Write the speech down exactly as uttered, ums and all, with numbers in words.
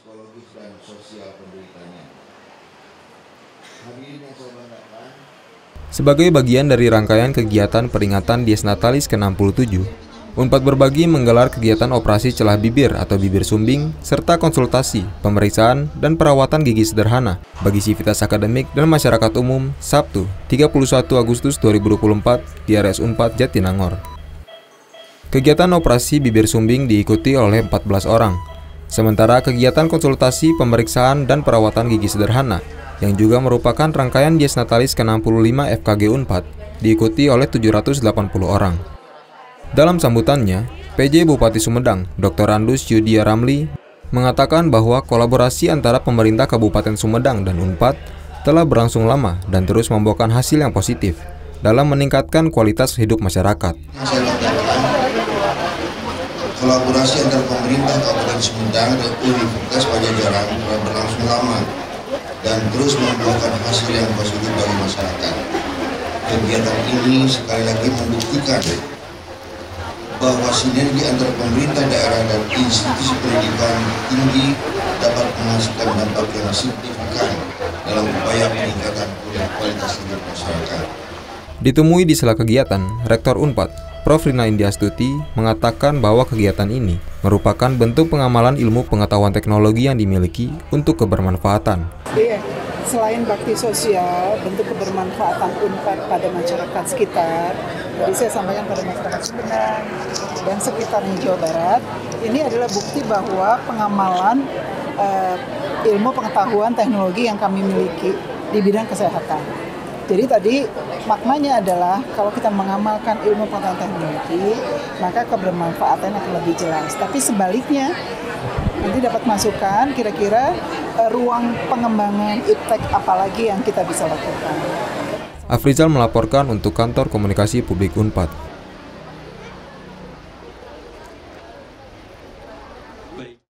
psikologis dan sosial penderitanya. Hadirin yang saya banggakan, sebagai bagian dari rangkaian kegiatan peringatan Dies Natalis ke enam puluh tujuh, Unpad Berbagi menggelar kegiatan operasi celah bibir atau bibir sumbing, serta konsultasi, pemeriksaan, dan perawatan gigi sederhana bagi sivitas akademik dan masyarakat umum Sabtu, tiga puluh satu Agustus dua ribu dua puluh empat di R S Unpad Jatinangor. Kegiatan operasi bibir sumbing diikuti oleh empat belas orang, sementara kegiatan konsultasi, pemeriksaan, dan perawatan gigi sederhana yang juga merupakan rangkaian Dies Natalis ke enam puluh lima F K G Unpad diikuti oleh tujuh ratus delapan puluh orang. Dalam sambutannya, P J Bupati Sumedang, Doktor Andus Yudia Ramli, mengatakan bahwa kolaborasi antara pemerintah Kabupaten Sumedang dan Unpad telah berlangsung lama dan terus membuahkan hasil yang positif dalam meningkatkan kualitas hidup masyarakat. Kolaborasi antara pemerintah Kabupaten Sumedang dan Universitas Pajajaran telah berlangsung lama dan terus membuahkan hasil yang positif bagi masyarakat. Kegiatan ini sekali lagi membuktikan bahwa sinergi antara pemerintah daerah dan institusi pendidikan tinggi dapat menghasilkan dampak yang signifikan dalam upaya peningkatan kualitas hidup masyarakat. Ditemui di sela kegiatan, Rektor Unpad, Profesor Rina Indiastuti, mengatakan bahwa kegiatan ini merupakan bentuk pengamalan ilmu pengetahuan teknologi yang dimiliki untuk kebermanfaatan. Iya, selain bakti sosial, bentuk kebermanfaatan Unpad pada masyarakat sekitar, tadi saya sampaikan pada masyarakat Sumedang dan sekitarnya Jawa Barat, ini adalah bukti bahwa pengamalan uh, ilmu pengetahuan teknologi yang kami miliki di bidang kesehatan. Jadi tadi maknanya adalah kalau kita mengamalkan ilmu pengetahuan teknologi, maka kebermanfaatan akan lebih jelas. Tapi sebaliknya, nanti dapat masukan kira-kira uh, ruang pengembangan iptek apalagi yang kita bisa lakukan. Afrizal melaporkan untuk Kantor Komunikasi Publik Unpad.